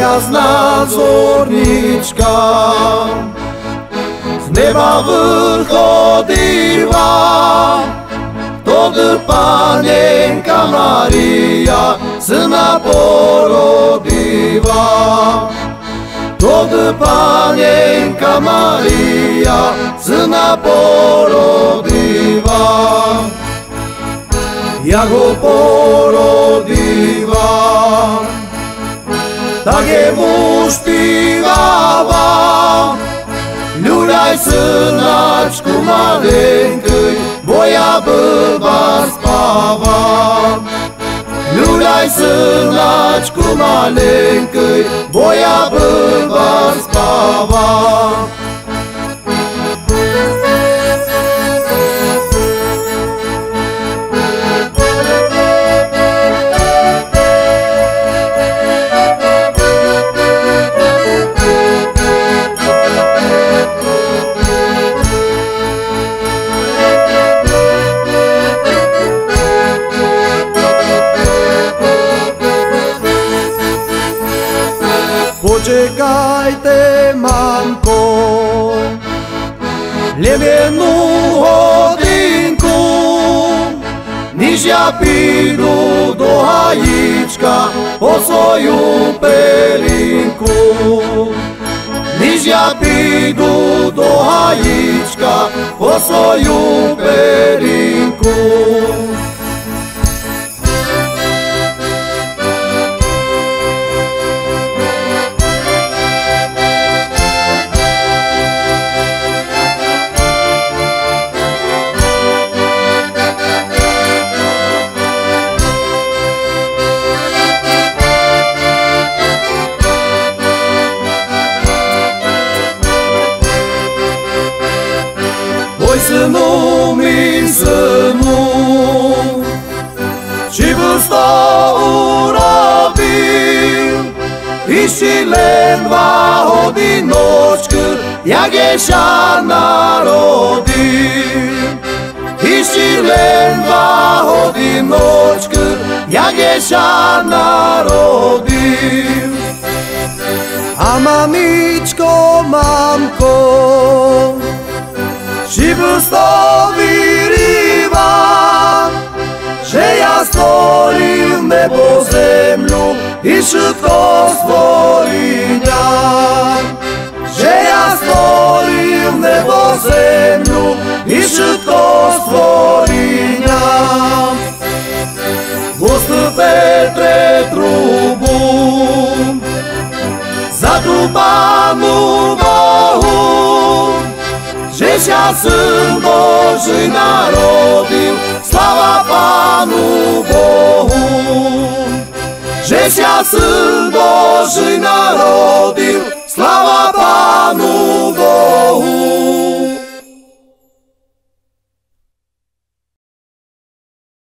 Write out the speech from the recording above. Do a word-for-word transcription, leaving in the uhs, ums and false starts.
jasna zornička z neba vrchodiva, vtedy Panienka Maria syna porodiła. Wtedy Panienka Maria syna porodiła. Jak go porodiła, tak jemu śpiewała: Lubiaj synaczku maleńki, bo ja bywa spawa. Lubiaj synaczku maleńki, bo ja bywa spawa. Poczekajte, mamko, ledvienu hodinku, niž ja піду до гаїчка по свою пелінку. Niž ja піду до гаїчка по свою пелінку. Ой, сину, мій сину, чи буста уробив, і ще лен два годиночки, як я ся народив. І ще лен два годиночки, як я ся народив. А мамічко, мамко, чи буста вірила, že ja stvoril nebo zemľu i všetko stvorenia. Že ja stvoril nebo zemľu i všetko stvorenia. Gostu Petre trubu za tu Pánu Bohu, že sia Syn Boží narodil, slava Pánu Bohu. Že sia Syn Boží narodil, slava Pánu Bohu.